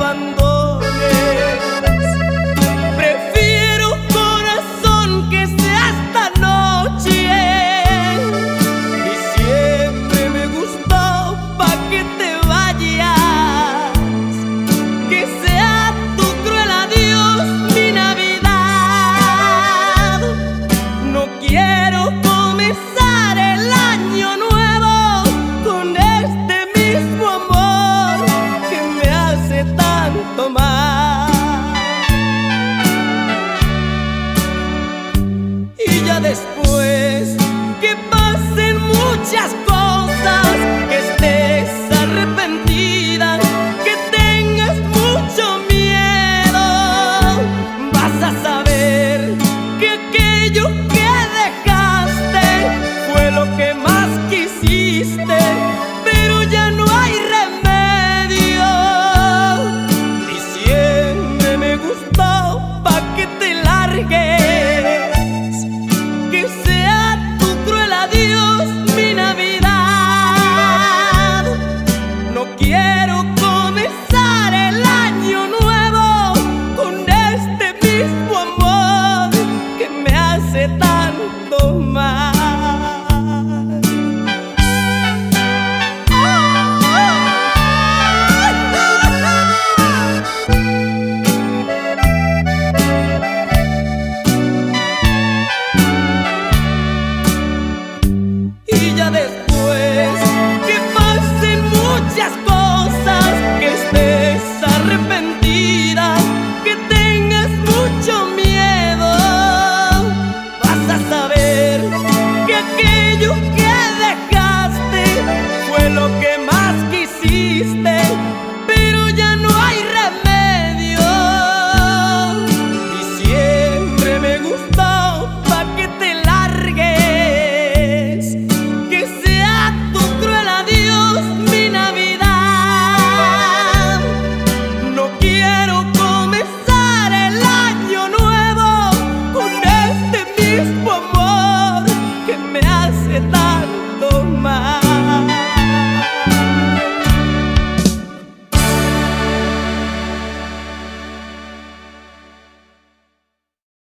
abandones. Prefiero, corazón, que sea esta noche. Y siempre me gustó pa' que te vayas, que sea tu cruel adiós mi Navidad. No quiero comenzar el año nuevo con este mismo amor que me hace tanto mal.